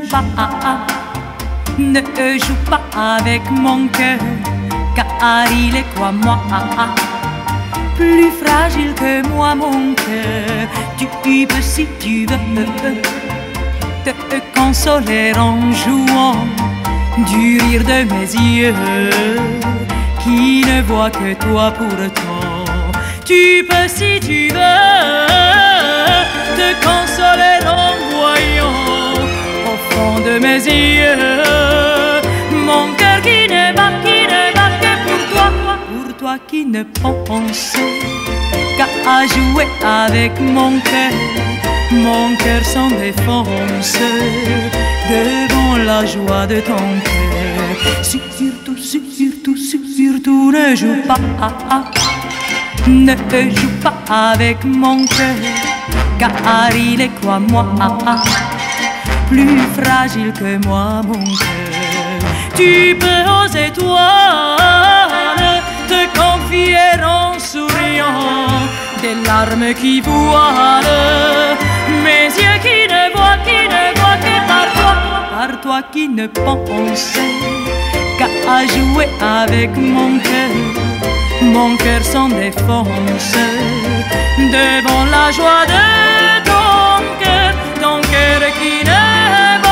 pas, ne joue pas avec mon cœur, car il est quoi moi, plus fragile que moi mon cœur. Tu peux si tu veux te consoler en jouant du rire de mes yeux qui ne voient que toi pourtant. Tu peux si tu veux te consoler en voyant au fond de mes yeux mon cœur qui ne bat que pour toi qui ne pense qu'à jouer avec mon cœur sans défense devant la joie de ton cœur. Surtout ne joue pas, ne joue pas avec mon cœur, car il est quoi moi, plus fragile que moi mon cœur. Tu peux aux étoiles te confier en souriant, des larmes qui voilent mes yeux qui ne voient que par toi qui ne pense qu'à jouer avec mon cœur sans défense devant la joie de ton cœur qui ne bat